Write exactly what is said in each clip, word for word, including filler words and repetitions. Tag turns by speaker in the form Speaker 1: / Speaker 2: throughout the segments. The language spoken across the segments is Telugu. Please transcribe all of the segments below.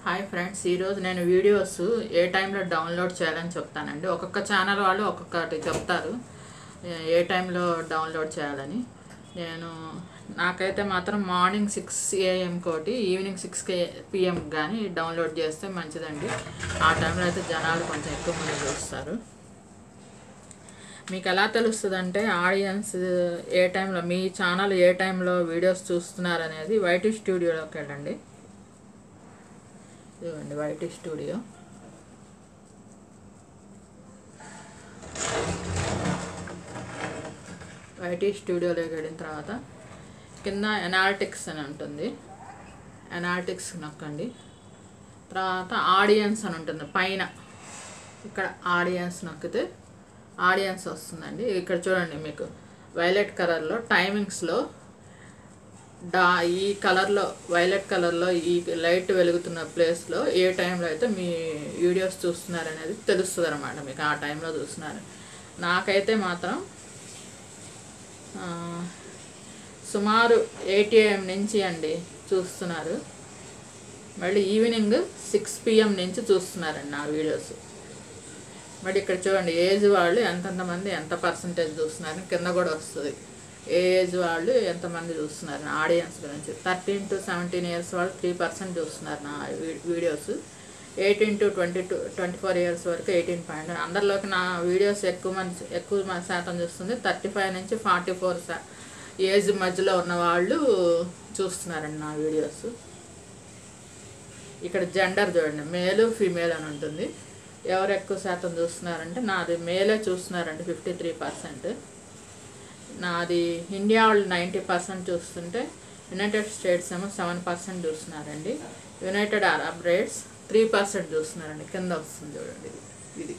Speaker 1: హాయ్ ఫ్రెండ్స్, ఈరోజు నేను వీడియోస్ ఏ టైంలో డౌన్లోడ్ చేయాలని చెప్తానండి. ఒక్కొక్క ఛానల్ వాళ్ళు ఒక్కొక్కటి చెప్తారు ఏ టైంలో డౌన్లోడ్ చేయాలని. నేను నాకైతే మాత్రం మార్నింగ్ సిక్స్ ఏఎం కోటి ఈవినింగ్ సిక్స్ కే పిఎం కానీ డౌన్లోడ్ చేస్తే మంచిదండి. ఆ టైంలో అయితే జనాలు కొంచెం ఎక్కువ మంది చూస్తారు. మీకు ఎలా తెలుస్తుంది అంటే ఆడియన్స్ ఏ టైంలో మీ ఛానల్ ఏ టైంలో వీడియోస్ చూస్తున్నారు అనేది వైటీ స్టూడియోలోకి వెళ్ళండి. ఇదిగోండి వైటీ స్టూడియో. వైటీ స్టూడియోలోకి వెళ్ళిన తర్వాత కింద ఎనాలిటిక్స్ అని ఉంటుంది, ఎనాలిటిక్స్ నొక్కండి. తర్వాత ఆడియన్స్ అని ఉంటుంది పైన, ఇక్కడ ఆడియన్స్ నొక్కితే ఆడియన్స్ వస్తుందండి. ఇక్కడ చూడండి, మీకు వైలెట్ కలర్లో టైమింగ్స్లో డా ఈ కలర్లో వైలెట్ కలర్లో ఈ లైట్ వెలుగుతున్న ప్లేస్లో ఏ టైంలో అయితే మీ వీడియోస్ చూస్తున్నారు అనేది తెలుస్తుంది అనమాట. మీకు ఆ టైంలో చూస్తున్నారు. నాకైతే మాత్రం సుమారు ఎయిట్ ఏఎం నుంచి అండి చూస్తున్నారు. మళ్ళీ ఈవినింగ్ సిక్స్ పిఎం నుంచి చూస్తున్నారండి నా వీడియోస్. మరి ఇక్కడ చూడండి ఏజ్ వాళ్ళు ఎంతెంతమంది ఎంత పర్సంటేజ్ చూస్తున్నారు కింద కూడా వస్తుంది. ఏ ఏజ్ వాళ్ళు ఎంతమంది చూస్తున్నారు నా ఆడియన్స్ గురించి. థర్టీన్ టు సెవెంటీన్ ఇయర్స్ వాళ్ళు త్రీ పర్సెంట్ చూస్తున్నారు నా videos. Eighteen to twenty two twenty four years వరకు ఎయిటీన్ పాయింట్ అందరిలోకి నా వీడియోస్ ఎక్కువ మంది ఎక్కువ శాతం చూస్తుంది. థర్టీ ఫైవ్ నుంచి ఫార్టీ ఫోర్ ఏజ్ మధ్యలో ఉన్న వాళ్ళు చూస్తున్నారండి నా వీడియోస్. ఇక్కడ జెండర్ చూడండి, మేలు ఫీమేల్ అని ఉంటుంది. ఎవరు ఎక్కువ శాతం చూస్తున్నారంటే నాది మేలే చూస్తున్నారండి, ఫిఫ్టీ త్రీ పర్సెంట్. నాది ఇండియా వాళ్ళు నైంటీ పర్సెంట్ చూస్తుంటే యునైటెడ్ స్టేట్స్ ఏమో సెవెన్ పర్సెంట్ చూస్తున్నారండి. United Arab Emirates three percent చూస్తున్నారండి. కింద వస్తుంది చూడండి, ఇది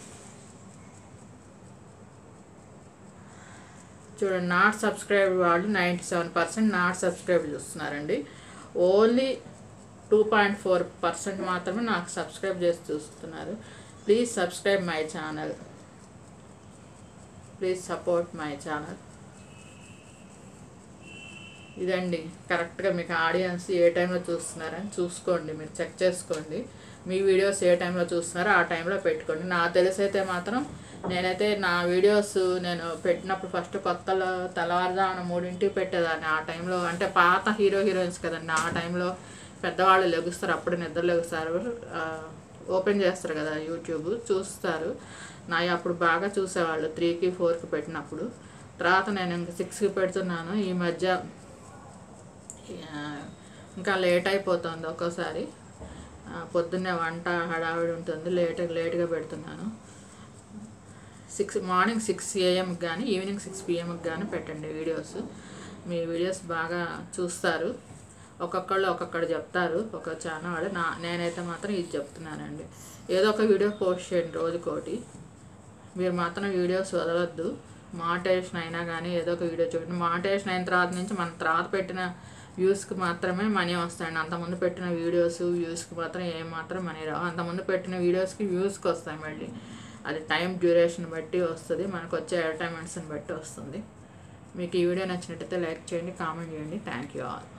Speaker 1: చూడండి. నాట్ సబ్స్క్రైబ్ వాళ్ళు ninety seven percent not subscribe చూస్తున్నారండి. Only two point four percent మాత్రమే నాకు సబ్స్క్రైబ్ చేసి చూస్తున్నారు. Please subscribe my channel, please support my channel. ఇదండి కరెక్ట్గా మీకు ఆడియన్స్ ఏ టైంలో చూస్తున్నారని చూసుకోండి, మీరు చెక్ చేసుకోండి. మీ వీడియోస్ ఏ టైంలో చూస్తున్నారో ఆ టైంలో పెట్టుకోండి. నాకు తెలిసైతే మాత్రం నేనైతే నా వీడియోస్ నేను పెట్టినప్పుడు ఫస్ట్ కొత్తలో తెల్లవారుజామున మూడింటికి పెట్టేదాన్ని. ఆ టైంలో అంటే పాత హీరో హీరోయిన్స్ కదండి, ఆ టైంలో పెద్దవాళ్ళు లెగుస్తారు, అప్పుడు నిద్ర లెగుస్తారు, ఓపెన్ చేస్తారు కదా యూట్యూబ్, చూస్తారు. నా అప్పుడు బాగా చూసేవాళ్ళు త్రీకి ఫోర్కి పెట్టినప్పుడు. తర్వాత నేను ఇంక సిక్స్కి పెడుతున్నాను. ఈ మధ్య ఇంకా లేట్ అయిపోతుంది, ఒక్కోసారి పొద్దున్నే వంట హడావిడి ఉంటుంది, లేట్ లేట్గా పెడుతున్నాను. సిక్స్ మార్నింగ్ సిక్స్ ఏఎంకి కానీ ఈవినింగ్ సిక్స్ పిఎంకి కానీ పెట్టండి వీడియోస్. మీ వీడియోస్ బాగా చూస్తారు. ఒక్కొక్కళ్ళు ఒక్కొక్కడు చెప్తారు, ఒక ఛానల్ వాళ్ళు. నా నేనైతే మాత్రం ఇది చెప్తున్నానండి, ఏదో ఒక వీడియో పోస్ట్ చేయండి రోజుకోటి. మీరు మాత్రం వీడియోస్ వదలొద్దు. మానిటైజేషన్ అయినా కానీ ఏదో ఒక వీడియో చూడండి. మానిటైజేషన్ అయిన తర్వాత నుంచి మన తర్వాత పెట్టిన వ్యూస్కి మాత్రమే మనీ వస్తాయండి. అంతకుముందు పెట్టిన వీడియోస్ వ్యూస్కి మాత్రం ఏం మాత్రం మనీ రావు. అంతకుముందు పెట్టిన వీడియోస్కి వ్యూస్కి వస్తాయి మళ్ళీ. అది టైం డ్యూరేషన్ బట్టి వస్తుంది, మనకు వచ్చే ఎంటర్టైన్మెంట్స్ని బట్టి వస్తుంది. మీకు ఈ వీడియో నచ్చినట్టయితే లైక్ చేయండి, కామెంట్ చేయండి. Thank you all.